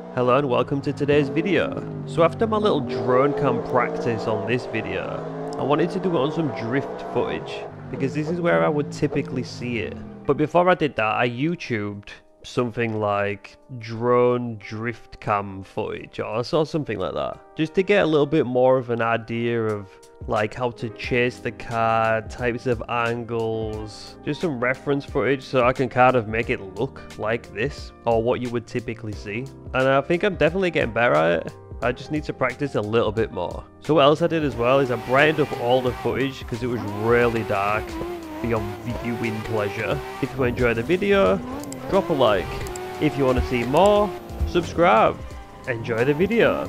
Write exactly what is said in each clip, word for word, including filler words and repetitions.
Hello and welcome to today's video. So after my little drone cam practice on this video, I wanted to do it on some drift footage because this is where I would typically see it. But before I did that, I YouTubed something like drone drift cam footage or saw something like that, just to get a little bit more of an idea of like how to chase the car, types of angles, just some reference footage so I can kind of make it look like this or what you would typically see. And I think I'm definitely getting better at it. I just need to practice a little bit more. So what else I did as well is I brightened up all the footage because it was really dark beyond viewing pleasure. If you enjoyed the video, drop a like. If you want to see more, subscribe. Enjoy the video.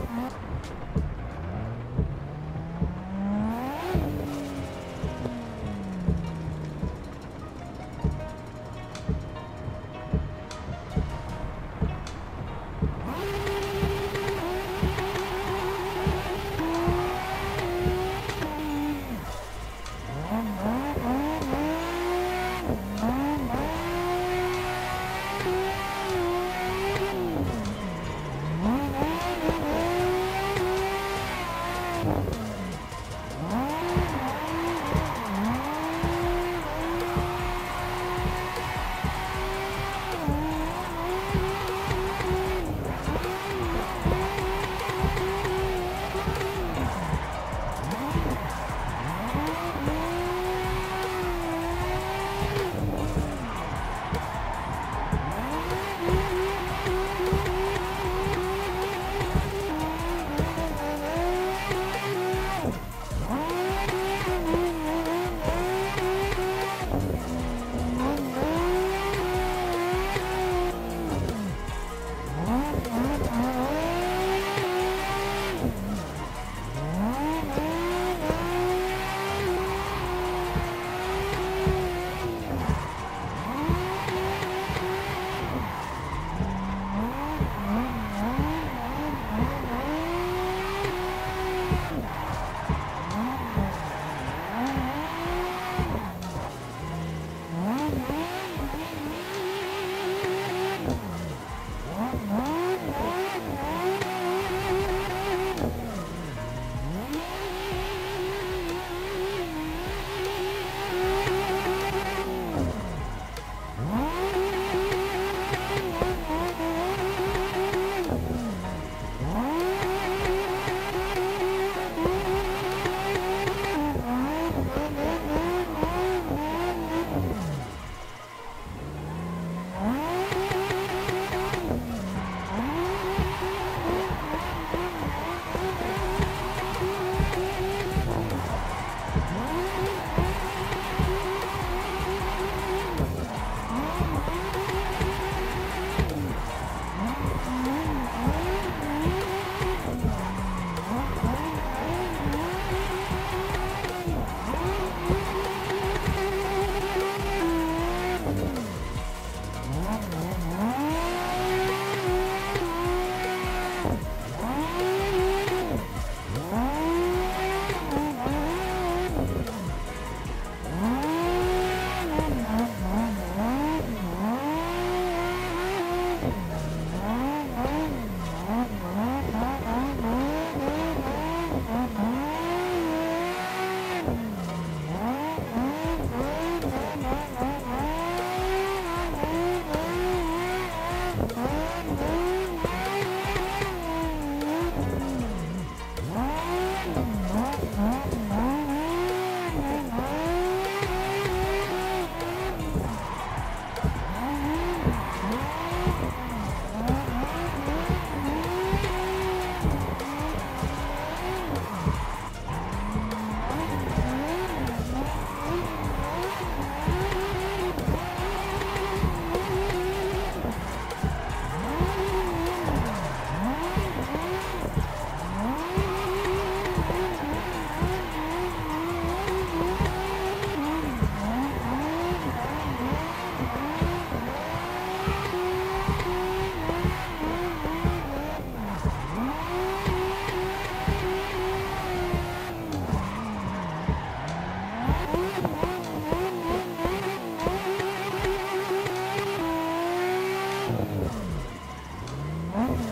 Huh?